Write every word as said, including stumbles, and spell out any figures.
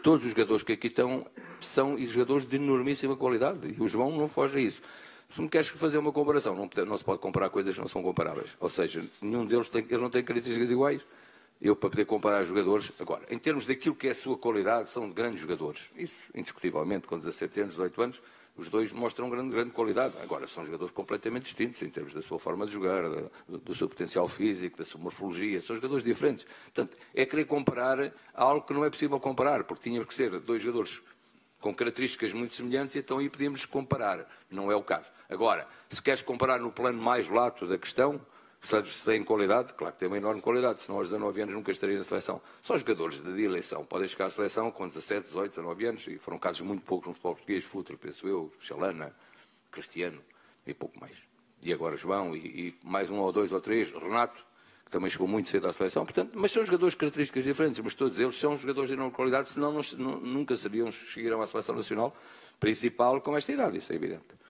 todos os jogadores que aqui estão são jogadores de enormíssima qualidade. E o João não foge a isso. Se me queres fazer uma comparação, não, não se pode comparar coisas que não são comparáveis. Ou seja, nenhum deles tem, eles não têm características iguais. Eu, para poder comparar jogadores... Agora, em termos daquilo que é a sua qualidade, são grandes jogadores. Isso, indiscutivelmente, com dezassete anos, dezoito anos, os dois mostram grande, grande qualidade. Agora, são jogadores completamente distintos em termos da sua forma de jogar, do, do seu potencial físico, da sua morfologia. São jogadores diferentes. Portanto, é querer comparar algo que não é possível comparar, porque tínhamos que ser dois jogadores com características muito semelhantes, e então aí podíamos comparar. Não é o caso. Agora, se queres comparar no plano mais lato da questão, se tem qualidade, claro que tem uma enorme qualidade, senão aos dezanove anos nunca estaria na seleção. Só jogadores de eleição podem chegar à seleção com dezassete, dezoito, dezanove anos, e foram casos muito poucos no futebol português, Futre, penso eu, Chalana, Cristiano, e pouco mais. E agora João, e, e mais um ou dois ou três, Renato, que também chegou muito cedo à seleção. Portanto, mas são jogadores de características diferentes, mas todos eles são jogadores de enorme qualidade, senão não, não, nunca seriam, chegariam à seleção nacional principal com esta idade, isso é evidente.